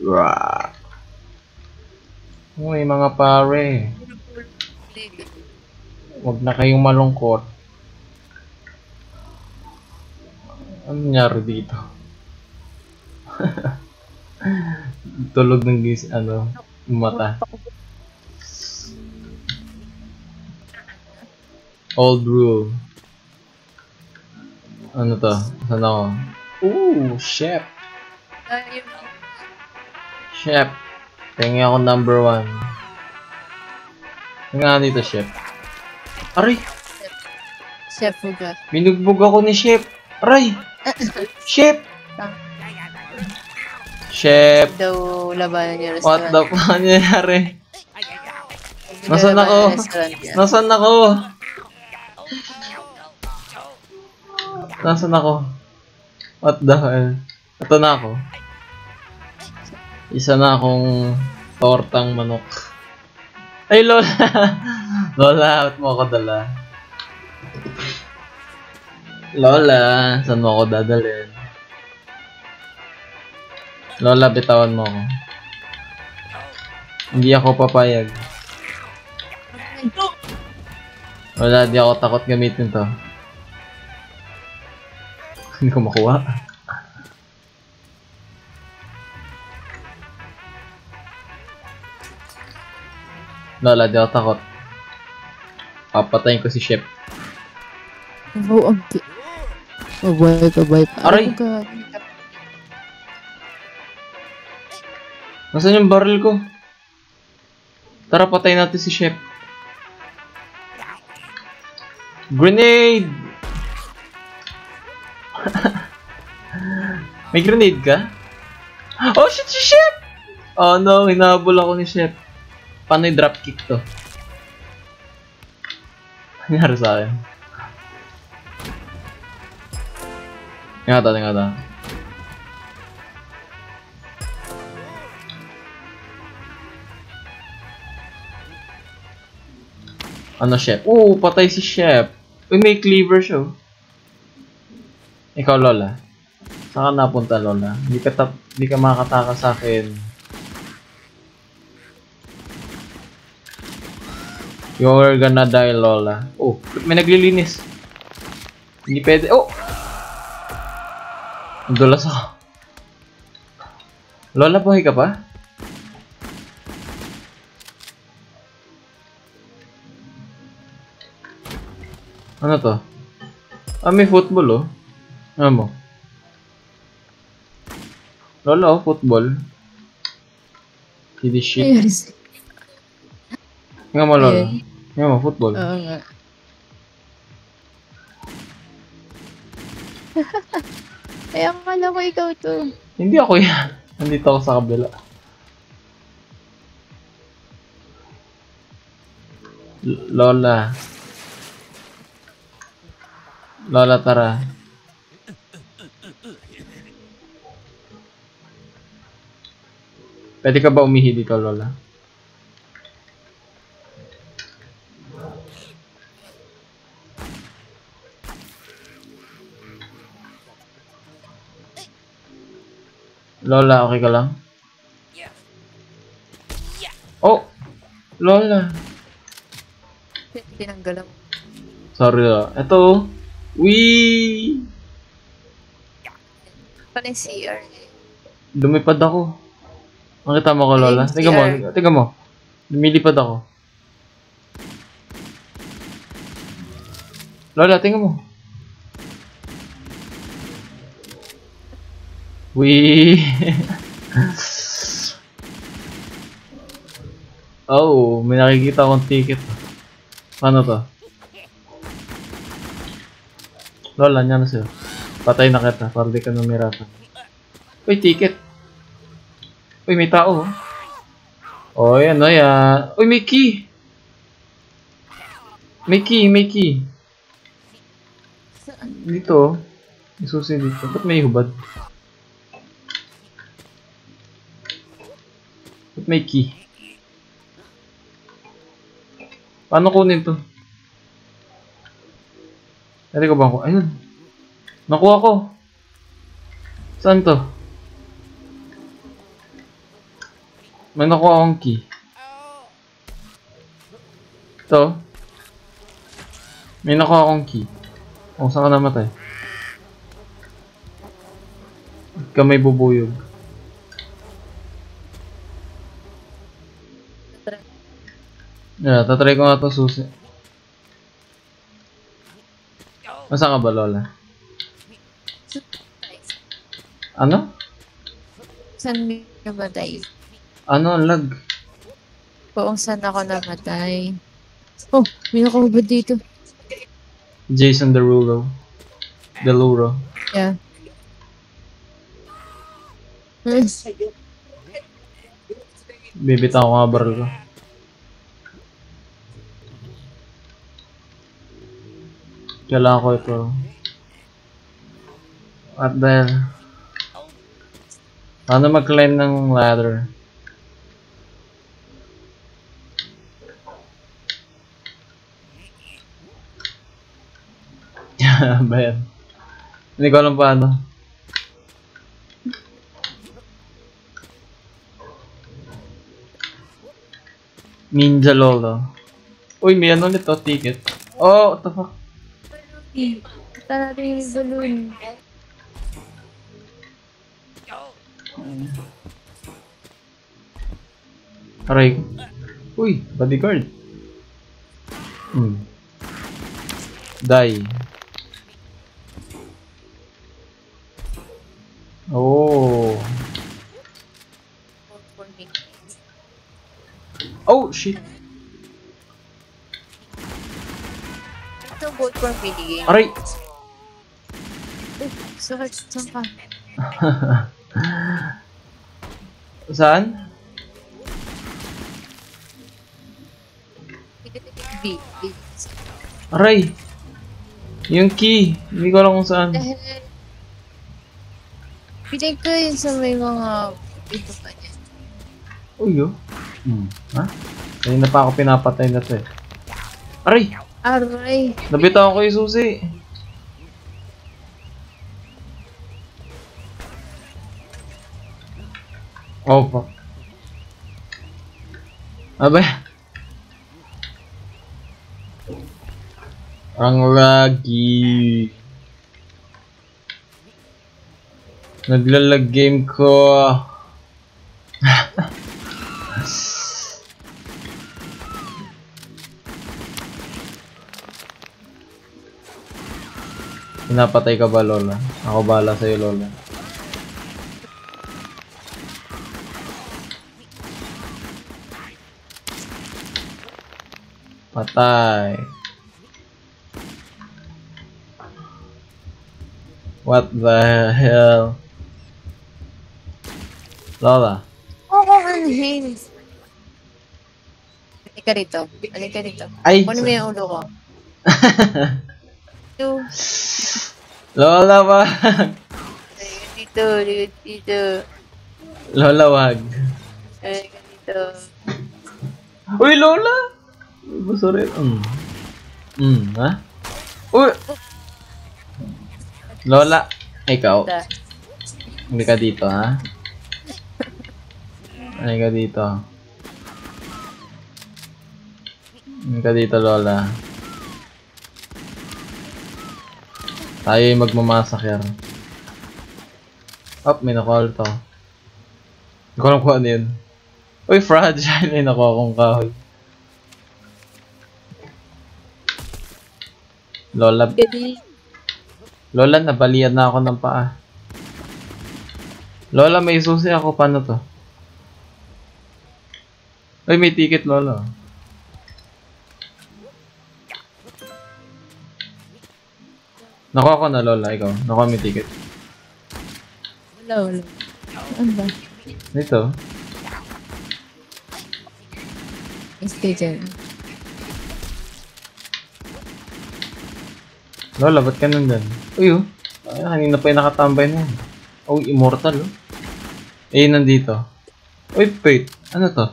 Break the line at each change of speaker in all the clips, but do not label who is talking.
Rah. Uy, mga pare. Huwag na kayong malungkot. Ano nangyari dito? Tulog ng mata. Old rule. Ano to? Saan ako? Ooh, chef. Chef. Tingin ako number 1. Nga dito, chef. Aray!
Chef ka.
Binugbog ako ni chef. Aray! Chef! Chef!
Daw labanan niya
What
restaurant.
the fuck nangyayari? Nasaan ako? Nasaan ako? Nasaan ako? What the hell? Ito na ako. Isa na akong tortang manok. Ay, Lola! Lola, ba't mo ako dala? Lola, saan mo ako dadalhin? Lola, bitawan mo ako. Hindi ako papayag. Wala, di ako takot gamitin to. Hindi ko makuha. Lola, di ako takot. Papatayin ko si Chef.
Oh, okay. Kabay.
Aray! Nasaan yung barrel ko? Tara, patayin natin si Chef. Grenade! May grenade ka? Oh shit, si Chef! Oh no, hinahabol ako ni Chef. Paano yung dropkick to? Nangyari sa akin. Tingnan. Ano, Chef? Patay si Chef. Uy, may cleaver siya. Ikaw, Lola. Saan ka napunta, Lola? Hindi ka makakataka sa akin. You're gonna die, Lola. Oh, may naglilinis. Hindi pwede. Oh! Nadulas ako. Lola, buhay ka pa? Ano to? May football, oh. Ano mo? Lola, oh, football. Kiddy shit. Tingnan mo, Lola. Tingnan mo, football.
Oo nga. Ay, akala ko ikaw to.
Hindi ako yan. Nandito ako sa kabila. Lola. Lola, tara. Pwede ka ba umihi dito, Lola? Lola, okay ka lang? Oh! Lola!
Tinanggal mo.
Sorry, Lola. Ito. Wee!
Paano yung CR?
Lumipad ako. Makita mo ko, Lola? Tingnan mo. Lumilipad ako. Lola, tingnan mo. Wee! Oh, may nakikita akong ticket. Paano to? Lola, niya na sa'yo. Patay na kita, para di ka numirata. Uy, ticket! Uy, may tao. Oh, yan, oh, yan. Uy, may key! May key. Dito. May susi dito. Ba't may hubad? Ba't may key? Paano kunin to? Pwede ko ba ako? Ayun. Nakuha ko. Saan to? May nakuha akong key. Ito. May nakuha akong key. O, saan ka namatay? Kamay bubuyog. Yeah, tatry ko nga itong susi. Nasaan ka ba, Lola? Ano?
Saan namatay?
Ano ang lag?
Kung saan ako namatay. Oh, may nakahubad dito.
Jason Derulo. Deluro.
Yeah. Hmm.
Bibitaw ko nga baril ko. Kailangan ko ito. What the hell? Paano mag-climb ng ladder? Ba yan? Hindi ko alam paano. Ninja Lolo. Uy, may ano nito, ticket. Oh, what the fuck?
Ito natin yung balloon.
Aray. Uy, bodyguard. Die. Oh. Oh, shit.
Ito, vote for video game.
Aray.
Saan ka?
Saan?
B.
Aray. Yung key. Hindi ko alam kung saan.
Pinay ko yun sa may mga ito pa niya.
Uy, oh. Ha? Kanina pa ako pinapatay na to eh. Aray!
Aray!
Nabitaw ko yung susi. Oh, fuck. Abay. Ang lagi. Naglalag game ko. Pinapatay ka ba, Lola? Ako bahala sa'yo, Lola. Patay. What the hell? Lola.
Oh, ang hands. Halika rito. Halika rito.
Ay!
Kunin mo yung ulo ko. Dito.
Lola, wag!
Dito. Dito.
Lola, wag.
Halika dito.
Uy, Lola! Gusto rin. Ha? Uy! Lola, ikaw. Hindi ka dito, ha? Hindi ka dito. Hindi ka dito, Lola. Tayo yung magmamasaker. Oh, may nakuha to. Hindi ko alam kung ano yun. Uy, fragile. May nakuha akong kahoy. Lola. Lola, nabalian na ako ng paa. Lola, may susi ako. Paano to? Uy, may ticket, Lola. Nakuha ko na, Lola. Ikaw. Nakuha may ticket.
Wala. Ano ba?
Dito.
Stay dyan.
Lola, ba't ka nandun? Uy, oh. Ay, kanina pa yung nakatambay na yun. Oh, immortal, oh. Eh, nandito. Uy, wait. Ano to?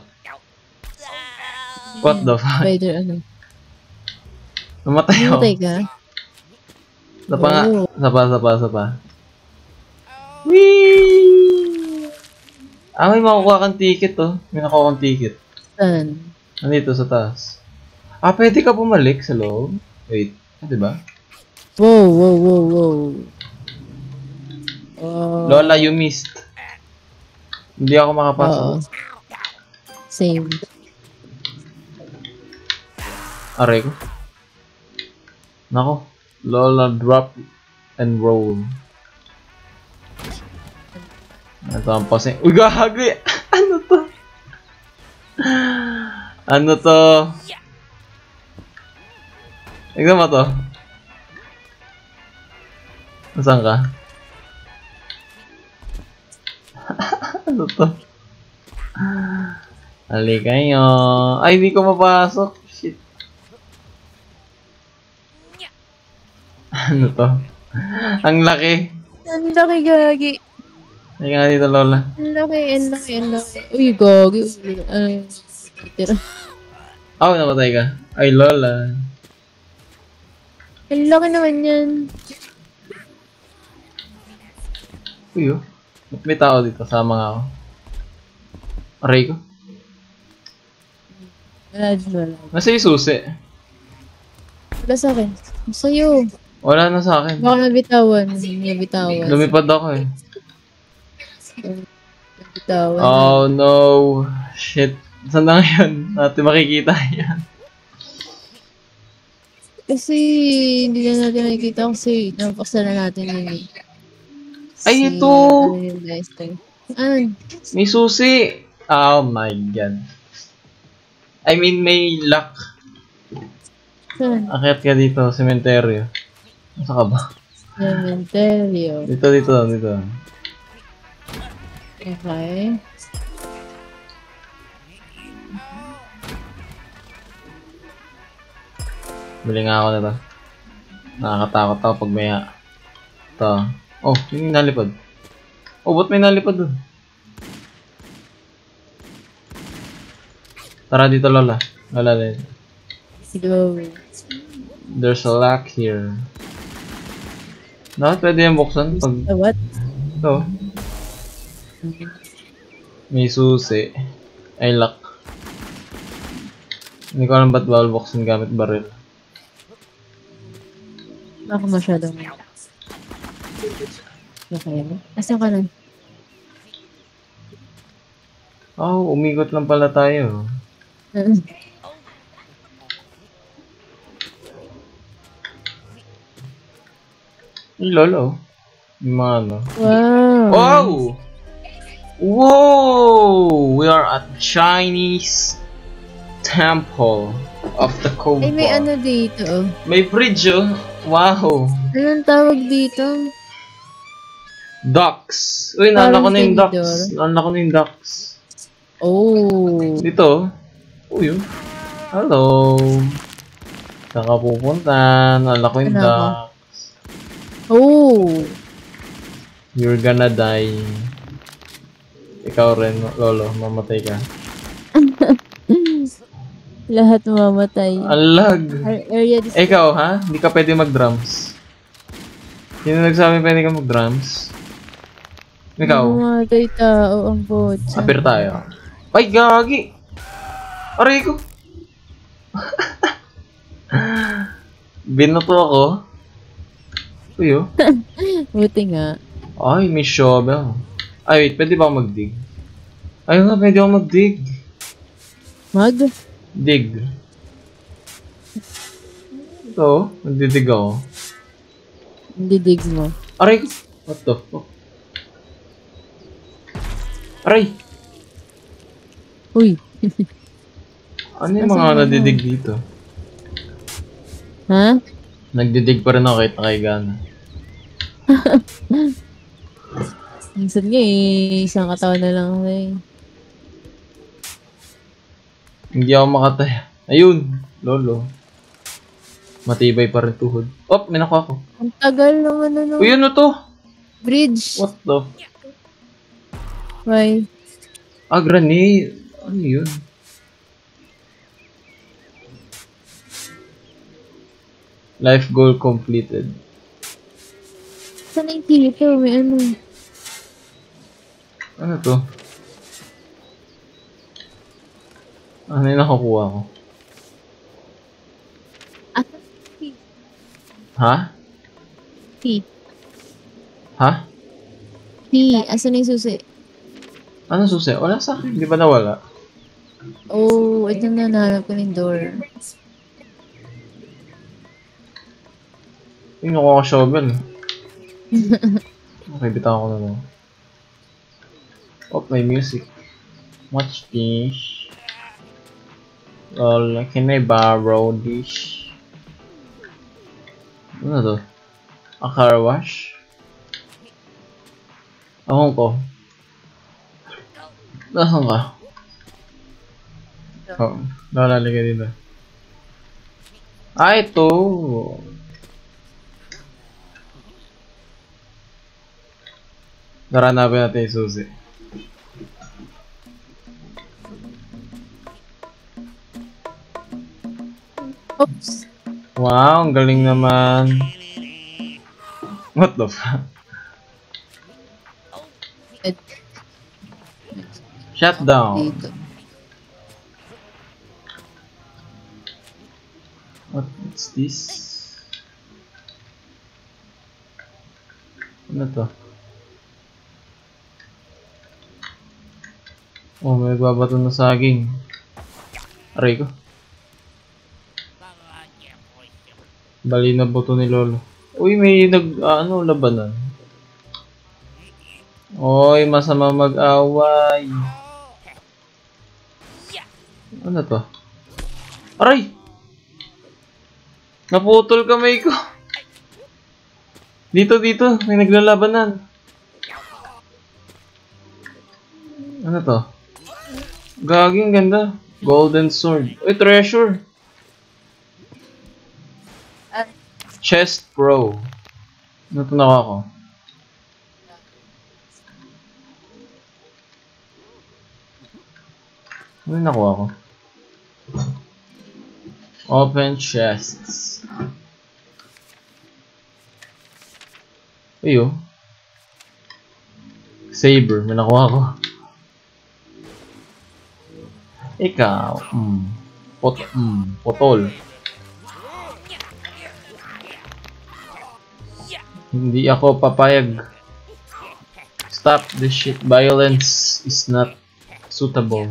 What the fuck?
Spider, ano?
Namatay ako.
Namatay ka?
Sapa nga.
Oh.
Sapa. Whee! Ah, may makukuha kang ticket, oh. May nakuha kang ticket.
Saan?
Nandito sa taas. Ah, pwede ka bumalik sa loob. Wait, diba?
Wow, wow, wow, wow. Oh.
Lola, you missed. Hindi ako makapasok.
Oo. Same.
Aray ko. Nako. Lola, drop and roll. Ito ang pasing. Uy, gahagi! Ano to? Ano to? Tignan mo to. Nasaan ka? Ano to? Halika nyo. Ay, hindi ko mapasok. Shit. Ano to? Ang laki.
Ang laki, gagi.
Ay nga dito, Lola.
Ang laki, ang laki, ang laki. Uy, gagi. Ay, tira.
Oh, namatay ka. Ay, Lola.
Ang laki naman yan.
Uy, oh. May tao dito. Sama nga ako. Aray ko.
Wala.
Nasa yung susi.
Wala sa akin. Sa'yo.
Wala na sa akin.
Baka nabitawan. Nabitawan.
Lumipad ako eh.
Nabitawan.
Oh no. Shit. Saan na ngayon? Natin makikita yan.
Kasi hindi na natin nakikita kasi napaksa na natin yun eh.
Ay, ito!
Ano yung last time? Ano?
May susi. Oh my god. I mean, may lock.
Saan?
Akyat ka dito, sementeryo. Saan ka ba?
Cementerio.
Dito.
Okay.
Bili nga ako nito. Nakakatakot ako pag may ito. Oh, yung nalipad. Oh, ba't may nalipad dun? Tara dito, Lola. Lola din.
Go.
There's a lock here. Pwede yung buksan pag
What?
ito. May susi. Ay, lock. Hindi ko alam ba't bawal buksan gamit baril.
Baka masyadong. Okay. Asan ka na?
Oh, umikot lang pala tayo. Lolo. Yung mga ano.
Wow.
Wow! Whoa! We are at Chinese Temple of the Cobra.
Ay, may ano dito. Oh.
May bridge, oh. Wow.
Anong tawag dito?
Ducks. Uy, naalala ko na yung
Parang
ducks. Naalala ko na yung ducks.
Oh.
Dito. Uy, oh. Hello. Saan ka pupunta? Naalala ko yung
Ano ako?
ducks.
Oh.
You're gonna die. Ikaw rin, Lolo. Mamatay ka.
Lahat mamamatay.
Alag.
Area
Ikaw, ha? Hindi ka pwede mag-drums. Sino nagsabi pwede ka mag-drums? Ikaw.
Mamatay tao ang botsa.
Apir tayo. Ay, gagi! Aray ko! Binoto ako. Uy, oh.
Buti nga.
Ay, may shovel. Ay, wait. Pwede ba ako mag-dig? Ay nga, pwede ako mag-dig. Dig. Ito, nagdidig ako.
Didig mo.
Aray ko! What the fuck? Aray!
Uy.
Ano yung mga nadidig dito?
Ha?
Nagdidig pa rin ako kahit nakaigana.
Minsan nga eh. Isang katawan na lang ako eh.
Hindi ako makataya. Ayun! Lolo. Matibay pa rin tuhod. Oh! May nakuha ko.
Ang tagal naman ano.
Uy, ano to?
Bridge.
What the?
Why?
Ah, grenade. Ano yun? Life goal completed.
Saan yung dito? May ano.
Ano to? Ano yung nakukuha ko?
Ah,
Ha?
P.
Ha?
P. Asan yung susi?
Ano susi? Wala sa akin. Di ba nawala?
Oh, ito na nahanap ko ng door.
Yung nakuha ko shovel. Okay, bitaw ko na lang. Oh, may music. Watch this. Lol, can I borrow this? Ano to? A car wash? Ahon ko. Nasaan ka? Oh, nalalagay dito. Ah, ito! Naranapin natin yung susi.
Oops.
Wow, ang galing naman. What the fuck? Shut down.
Dito.
What's this? Ano to? Oh, may babato na saging. Aray ko. Bali na buto ni Lolo. Uy, may labanan. Oy, masama mag-away. Ano to? Aray! Naputol kamay ko. Dito, may naglalabanan. Ano to? Gaging ganda. Golden sword. Uy, treasure. Chest Pro. Ano to nakuha ko? Ano yung nakuha ko? Open chests. Ayo. Saber. May nakuha ko. Ikaw. Potol. Hindi ako papayag. Stop this shit. Violence is not suitable.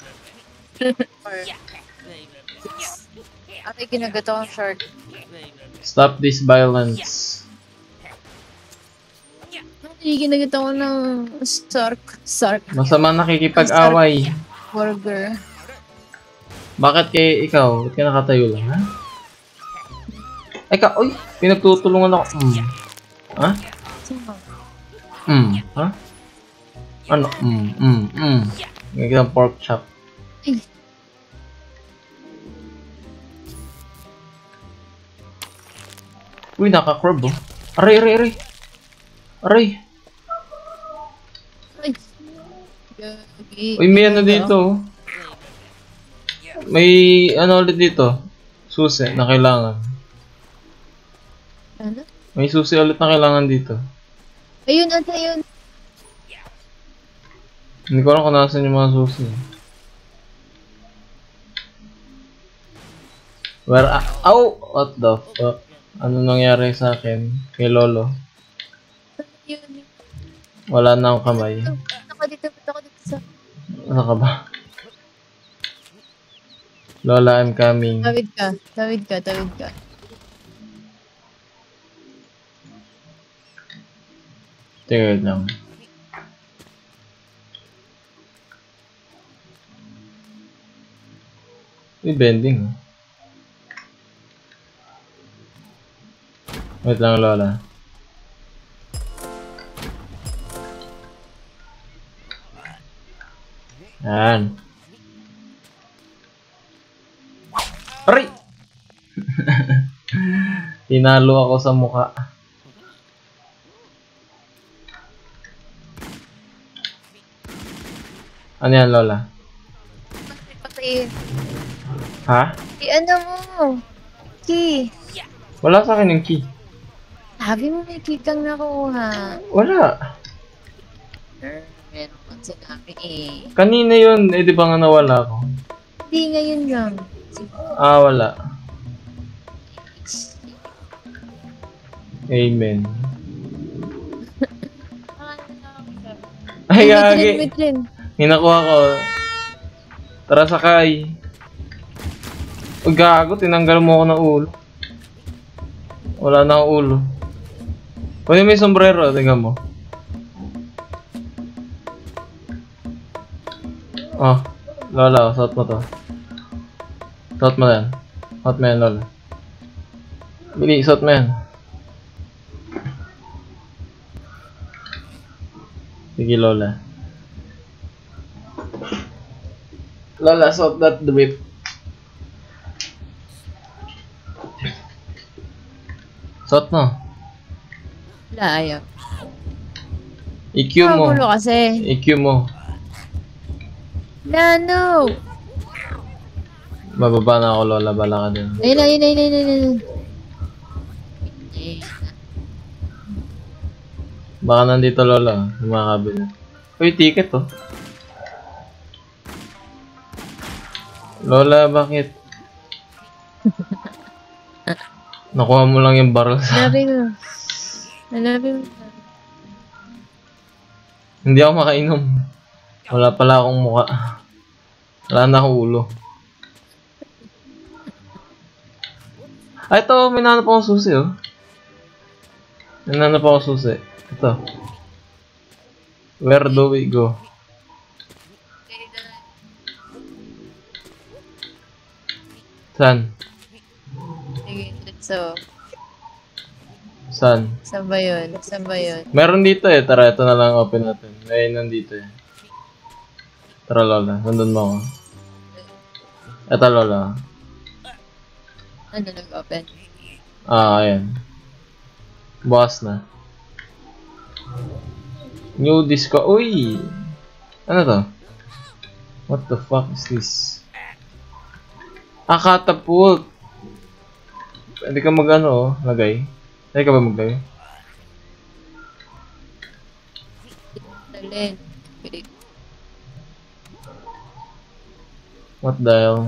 Ay, kinagat akong shark.
Stop this violence.
Ay, kinagat ako ng shark.
Masama nakikipag-away.
Burger.
Bakit ikaw? Ba't ka nakatayo lang, ha? Ay ka, uy! Pinagtutulungan ako. Ha? Ha? Ano? Ngayon ang pork chop.
Ay.
Uy, naka-crab, oh. Aray!
Ay.
Uy, may ano dito, oh. May ano ulit dito. Susi na kailangan.
Ano?
May susi ulit na kailangan dito.
Ayun, ayun.
Hindi ko alam kung nasan yung mga susi. Ow! What the fuck? Ano nangyari sa akin? Kay Lolo?
Yun.
Wala na akong kamay.
Ako dito sa...
Ano ka ba? Lola, I'm coming.
Tawid ka.
Tingnan lang. Uy, bending. Wait lang, Lola. Yan. Aray! Tinalo ako sa mukha. Ano yan, Lola?
Patayin.
Ha?
Ano mo? Key.
Wala sa akin yung key.
Sabi mo may key kang nakuha.
Wala.
Meron kang sinabi eh.
Kanina yun, eh di ba nga nawala ako?
Hindi, ngayon lang.
Ah, wala. Amen. Ay, gagi.
Midrin.
Hinakuha ko. Tara, sakay. Uy, gago. Tinanggal mo ako ng ulo. Wala na akong ulo. Pwede may sombrero. Tingnan mo. Oh. Lola, suot mo to. Suot mo yan. Suot mo yan, Lola. Bili, suot mo yan. Sige, Lola. Lola, suot that whip. Suot mo.
Wala, ayaw.
EQ mo.
Magulo kasi.
EQ mo.
No.
Bababa na ako, Lola. Bala ka din.
Ayun.
Baka nandito, Lola. Yung mga cabinet. Uy, ticket oh. Lola, bakit? Nakuha mo lang yung barrel sa...
Hanapin mo.
Hindi ako makainom. Wala pala akong mukha. Wala na akong ulo. Ay, ito. May nanap akong susi, oh. May nanap akong susi. Ito. Where do we go? Saan?
Sige, so,
Saan?
saan ba yun?
Meron dito eh. Tara, ito na lang open natin. May nandito eh. Tara, Lola. Nandun mo ako. Ito, Lola.
Ano nag-open?
Ah, ayan. Bukas na. New disco. Uy! Ano to? What the fuck is this? Ah, catapult! Pwede ka mag-ano, oh, lagay. Pwede ka ba maglagay?
Dalhin.
What the hell?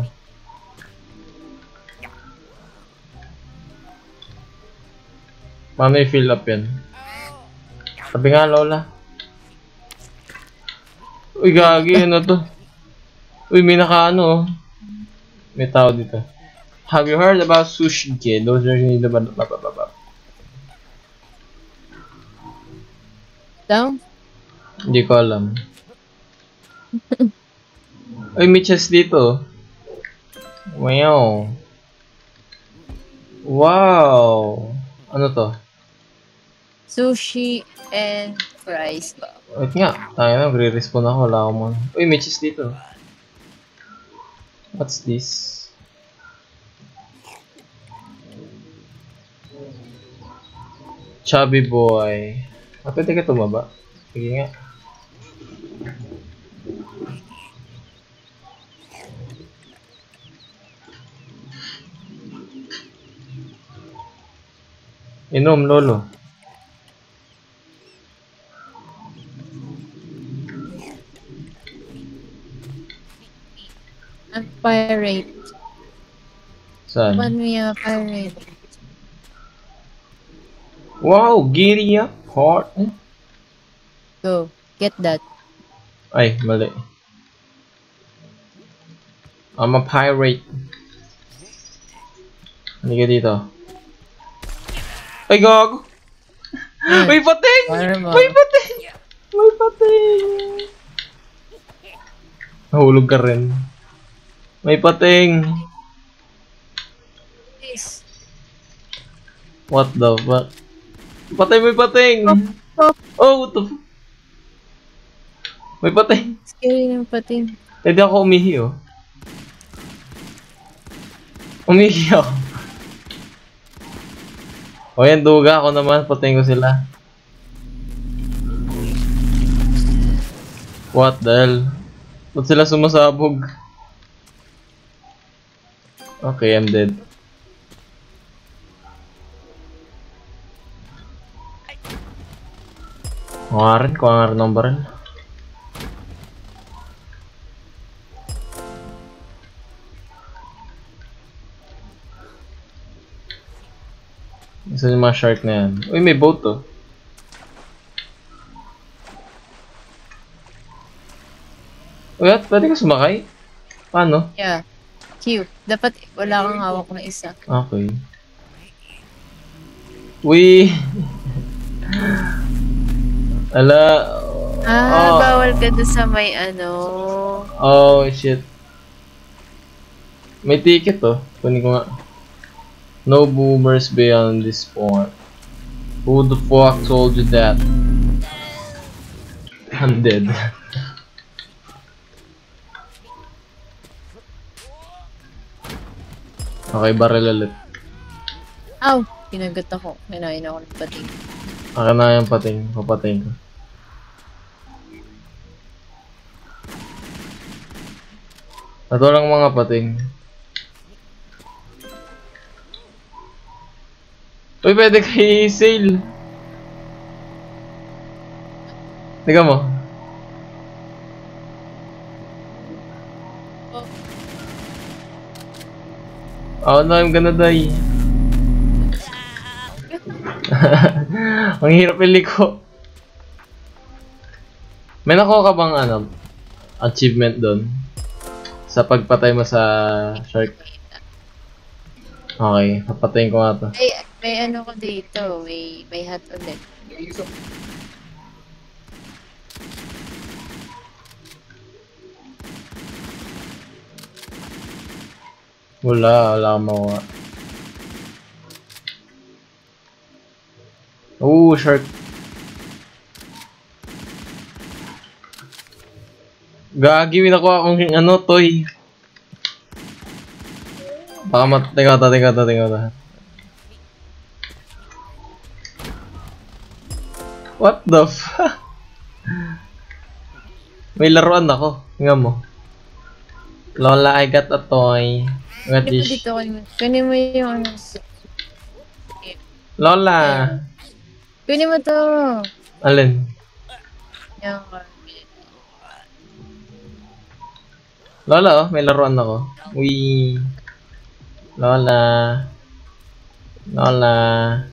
Paano i-fill up yan? Sabi nga, Lola. Uy, gagi, ano to? Uy, may naka-ano, oh. May tao dito. Have you heard about sushi kid? Those are the
Down?
Hindi ko alam. Uy, may chest dito. Wow. Wow. Ano to?
Sushi and fries ba?
Wait nga. Tayo na, re-respawn ako. Wala akong mga... Uy, may chest dito. What's this? Chubby boy. Ah, pwede ka tumaba? Sige nga. Inom, Lolo.
Ang pirate.
Saan?
Paano yung pirate?
Wow, giddy up, heart.
Go. Get that.
Ay, mali. I'm a pirate. Hindi ka dito. Ay, gago! May pating! May pating! May pating! Nahulog ka rin. May pating!
Please.
What the fuck? Patay, may pating! Oh, what the fuck? May pating!
Scary ng pating.
Hindi ako umihi, oh. Umihi ako. O yan, duga ako naman. Patayin ko sila. What the hell? Ba't sila sumasabog? Okay, I'm dead. Kuha nga rin ng baril. Isa yung mga shark na yan. Uy, may boat to. Uy, pwede ka sumakay? Paano?
Yeah. Q. Dapat wala kang hawak na isa.
Okay. Uy! Ala.
Bawal ka doon sa may ano.
Oh, shit. May ticket to. Kunin ko nga. No boomers beyond this point. Who the fuck told you that? I'm dead. Okay, barrel ulit.
Aw! Kinagat ako. Kinain ako ng pating.
Akin na yung pating. Papatayin ko. At walang mga pating. Uy, pwede kayo i-sail. Tingnan mo. Oh no, I'm gonna die. Ang hirap iliko. May nakuha ka bang ano, achievement doon? Sa pagpatay mo sa shark? Okay, papatayin ko nga to.
Ay, may ano ko dito. May hat ulit.
Wala akong makuha. Oh, shark. Gagi, nakuha akong ano, toy. Baka tingnan ta. What the fuck? May laruan ako. Tingnan mo. Lola, I got a toy. What
Kunin mo
is...
dito. Kunin mo yung ano.
Lola!
Kunin mo to.
Alin?
Yung
Lola, oh, may laruan ako. Uy. Lola. Lola.